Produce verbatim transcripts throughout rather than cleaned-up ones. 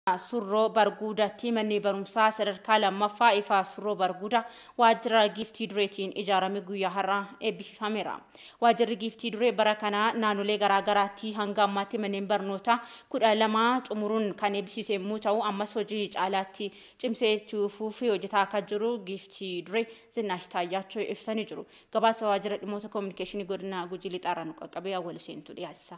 Surroo Barguddaatti manni barumsaa sadarkaa lammaffaa ifaa Surroo Barguddaa waajjira Giiftii Dureetiin ijaarame guyyaa har'aa eebbifameera. Waajjirri Giiftii Duree bara kanaa naannolee garaagaraatti hanga ammaatti manneen barnootaa kudha lama xumuruun kan eebbisiise yommuu ta'u ammas hojii caalaatti cimsee itti fufee hojjetaa akka jiru Giiftii Duree Zinnash Taayyaachoo ibsanii jiru. Gabaasa waajjira dhimmoota koominikeeshinii godina Gujii Lixaarraa nu qaqqabee awwal seentu dhiyaassa.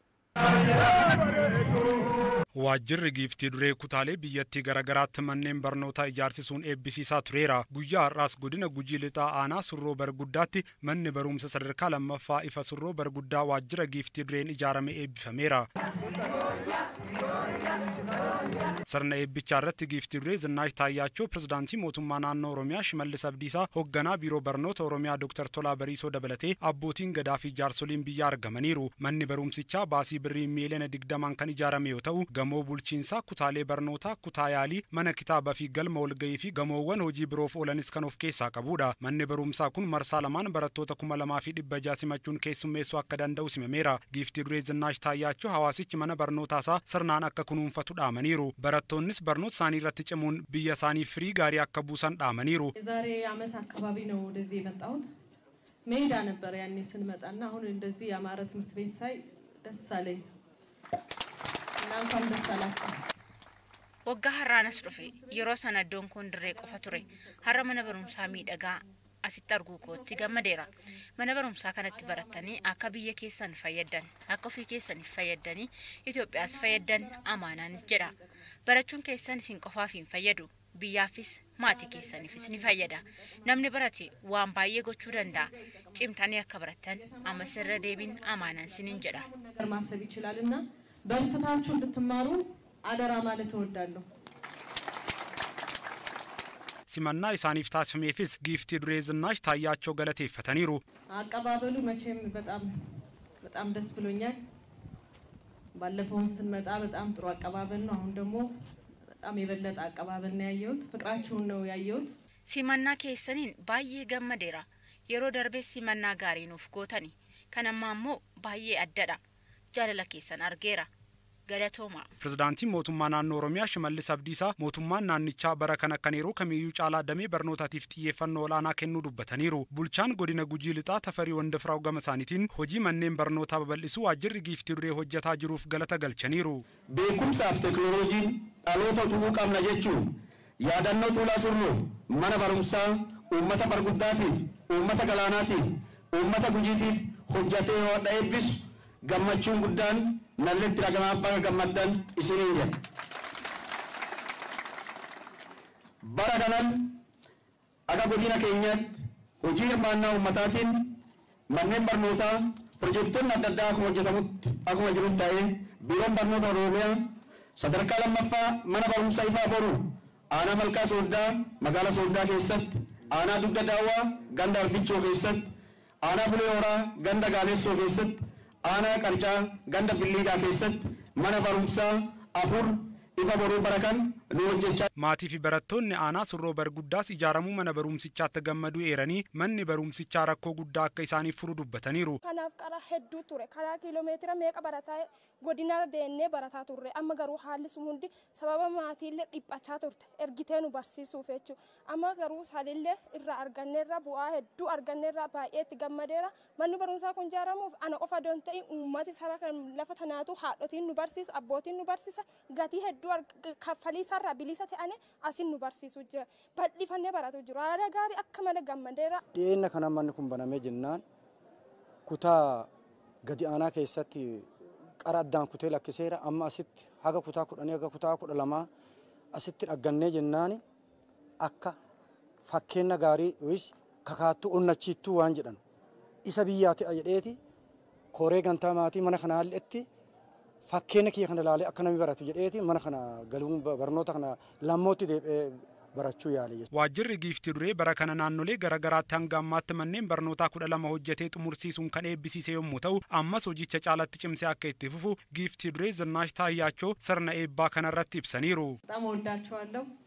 Waajjirri Giiftii Duree kutaalee biyyattii garaagaraatti manneen barnootaa ijaarsisuun eebbisiisaa tureera. Guyyaa har'aas godina Gujii Lixaa aanaa Surroo Barguddaatti manni barumsa sadarkaa lammaffaa ifa Surroo Barguddaa waajjira Giiftii Dureen ijaarame eebbifameera. Sirna eebbichaa irratti Giiftii Duree Zinnash Taayyaachoo pirezidaantii mootummaa naannoo Oromiyaa Shimallis Abdiisaa hoogganaa biiroo barnoota Oromiyaa Dooktar Tolaa Bariisoo dabalatee abbootiin gadaa fi jaarsoliin biyyaa argamaniiru. Manni barumsichaa baasii birrii miiliyoona digdamaan kan ijaarame yoo ta'u gamoo bulchiinsaa kutaalee barnootaa kutaa yaalii mana kitaabaa fi galma walgahii fi gamoowwan hojii biroof oolanis kan of keessaa qabudha. Manni barumsaa kun marsaa lamaan barattoota kuma lamaa fi dhibba jaha simachuun keessummeessuu akka danda'u simameera. Giiftii Duree Zinnash Taayyaachoo hawaasichi mana barnootaasaa sirnaan akka kunuunfatu dhaamaniiru. Barattoonnis barnoota isaanii irratti cimuun biyya isaanii firii gaarii akka buusan dhaamaniiru. ዛሬ ዓመት አካባቢ ነው ወደዚህ የመጣሁት ሜዳ ነበር ያኔ ስንመጣና አሁን እንደዚህ ያማረ ትምህርት ቤት ሳይ ደስ አለኝ እና እንኳን ደስ አላችሁ waggaa har'aanas dhufe yeroo sana iddoon kun dirree qofa ture har'a mana barumsaa miidhagaa asitti arguu kootti gammadeera mana barumsaa kanatti barattanii akka biyya keessan fayyadan akka ofii keessan fayyadanii Itoophiyaas fayyadan amaanaanis jedha barachuun keessan isin qofaaf hin fayyadu biyyaafis maatii keessaniifis ni fayyada namni barate waan baay'ee gochuu danda'a cimtanii akka barattan amma sirra deebiin amaanaan sinin jedha ማሰብ ይችላልና በርትታችሁ እንድትማሩ አደራ ማለት እወዳለሁ simannaa isaaniif taasifameefis Giiftii Duree Zinnash Taayyaachoo galateeffataniiru. አቀባበሉ መቼም በጣም በጣም ደስ ብሎኛል ባለፈው ስንመጣ በጣም ጥሩ አቀባበል ነው አሁን ደግሞ በጣም የበለጠ አቀባበል ነው ያየሁት ፍቅራችሁን ነው ያየሁት simannaa keessaniin baay'ee gammadeera yeroo darbee simannaa gaarii nuuf gootani kanammaa immoo baay'ee addadha jaalala keessan argeera galatooma. Pirezidaantiin mootummaa naannoo Oromiyaa Shimallis Abdiisaa mootummaan naannichaa bara kana kan yeroo kamiyyuu caalaa damee barnootaatiif xiyyeeffannoo olaanaa kennuu dubbataniiru. Bulchaan godina Gujii Lixaa Tafarii Wandafiraw gama isaaniitiin hojii manneen barnootaa babal'isuu waajjirri Giiftii Duree hojjetaa jiruuf galata galchaniiru. Beekumsaaf teekinooloojiin dhaloota utuu qabna jechuun yaadannoo tuulaa Surroo mana barumsaa uummata Barguddaatiif uummata Galaanaatiif uummata Gujiitiif hojjetee yoo eebbisu gammachuun guddaan nalletti ragamaa bakka gammaddan isiniin jedha. Bara kanan akka godina keenyaatti hojii hirmaannaa uummataatiin manneen barnootaa pirojektoonni adda addaa akkuma hojjetamutti akkuma jirutti ta'ee biiroon barnoota Oromiyaa sadarkaa lammaffaa mana barumsaa ifaa boru aanaa Malkaa Sooddaa magaalaa Sooddaa keessatti aanaa Dugda Daawwaa ganda Arbichoo keessatti aanaa Bulee Horaa ganda Gaalessoo keessatti aanaa Qarcaa ganda Billiidaa keessatti mana barumsaa afur ifa boruu barakan nu hojjechaa. Maatii fi barattoonni aanaa Surroo Barguddaas ijaaramuu mana barumsichaatti gammaduu eeranii manni barumsichaa rakkoo guddaa akka isaaniif furu dubbataniiru. Kanaaf qara hedduu ture karaa kiiloomeetira meeqa barataa godina deennee barataa turre amma garuu haalli sun hundi sababa maatiillee dhiphachaa turte ergitee nu barsiisuuf jechuudha amma garuu saalillee irraa arganneerra bu'aa hedduu arganneerra baay'ee itti gammadeera manni barumsaa kun ijaaramuuf ana qofa doon ta'e uummati saba kan lafa tanaatu haadhotiin nu barsiisa abbootiin nu barsiisa gatii hedduu kaffalii sarara bilisa ta'ane asin nu barsiisu jira bal'ifannee baratu jira haala gaarii akka malee gammadeera. Dhiyeenya kana manni kun banamee jennaan kutaa gadi aanaa keessatti qara addaan kutee lakkiseera amma asitti haga kutaa kudhanii haga kutaa kudha lamaa asitti dhaggannee jennaan akka fakkeenya gaarii yookiis kakaattuu onnachiittuu waan jedhan isa biyyaati jedheeti koree gantaa maatii mana kana haalletti fakkeenya kiyya kana ilaalee akka namni baratu jedheeti mana kana galuun barnoota kana lammootti deebi'ee barachuu yaale. Waajjirri Giiftii Duree bara kana naannolee garaagaraatti hanga ammaatti manneen barnootaa kudha lama hojjetee xumursiisuun kan eebbisiise yommuu ta'u ammas hojicha caalatti cimsee akka itti fufu Giiftii Duree Zinnash Taayyaachoo sirna eebbaa kanarratti ibsaniiru. በጣም ወዳችኋለሁ